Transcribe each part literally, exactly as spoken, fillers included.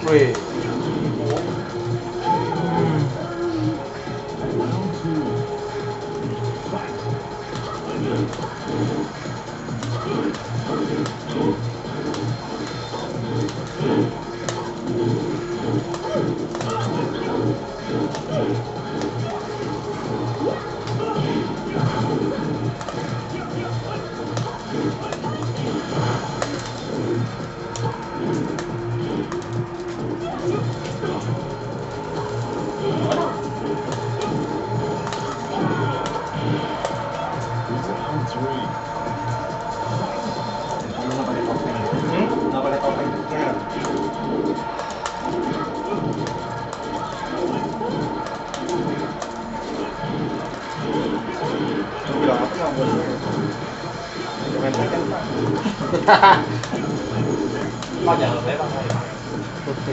Wih. Pak jangan lupa Pak. Oke.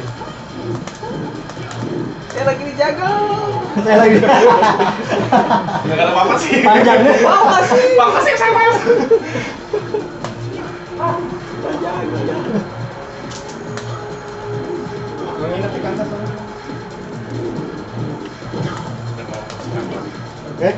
Saya lagi dijaga. Saya lagi. Enggak ada apa-apa sih. Panjangnya. Apa sih? Apa sih saya mas? Mengingat di kantor sana. Oke.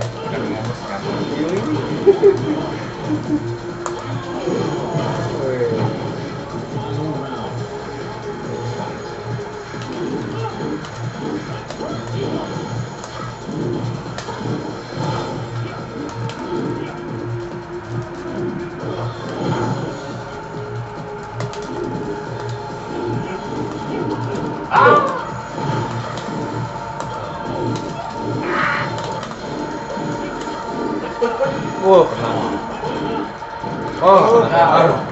Wow, kena. Oh, kena.